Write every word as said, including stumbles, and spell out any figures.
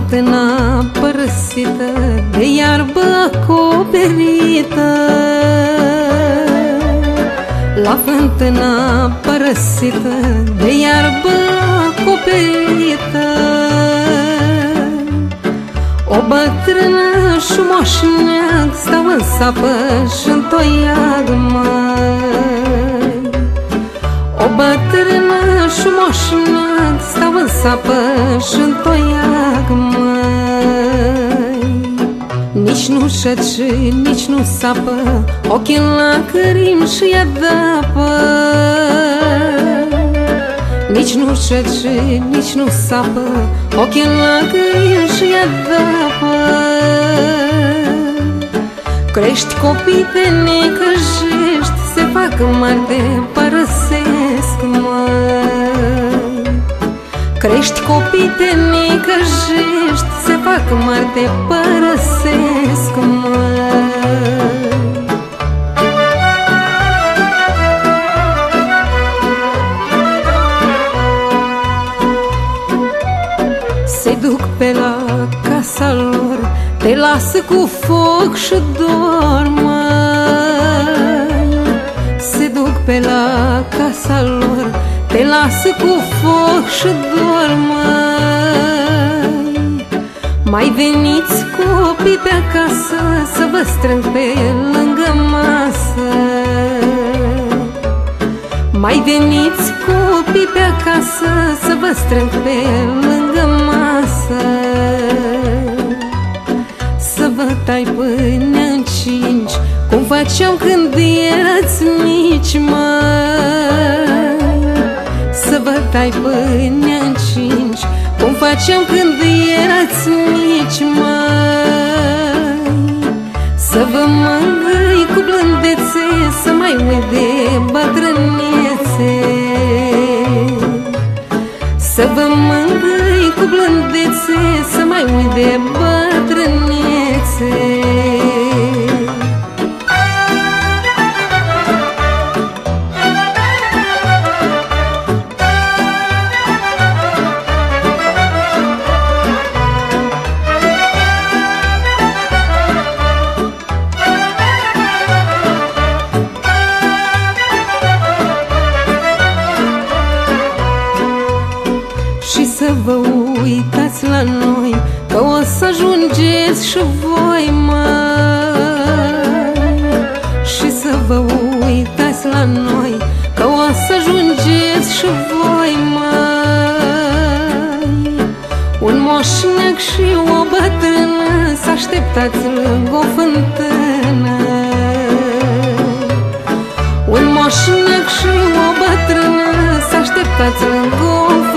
fântâna părăsită, de iarbă acoperită. La fântâna părăsită, de iarbă acoperită, o bătrână și moșneag stau în sapă și-n toiag, măi. O bătrână și moșneag stau în sapă și-n toiag, măi. Nici nu șăci, nici nu sapă, ochii în lacrimi și-i adapă. Nici nu șăci, nici nu sapă, ochii în lacrimi și-i adapă. Crești copii de necăjești, se fac mari de părăsesc, măi. Crești copii de necăjești, se fac mari de părăsesc, măi. Se duc pe la casa lor, te lasă cu foc și dor, măi. Se duc pe la casa lor, te lasă cu foc și dor, măi. Mai veniți copii pe acasă, să vă strâng pe lângă masă. Mai veniți copii pe acasă, să vă strâng pe lângă masă. Să vă tai până în cinci, cum făceam când erați mici, măi. Să vă tai până în cinci, cum făceam când erați mici, măi. Să vă mângâi cu blândețe, să mai uit de bătrânețe. Să vă mângâi cu blândețe, să mai uit de bătrânețe. Să vă uitați la noi, că o să ajungeți și voi, măi. Și să vă uitați la noi, că o să ajungeți și voi, măi. Un moșneag și o bătrână, să așteptați lângă o fântână. Un moșneag și o bătrână, să așteptați lângă o fântână.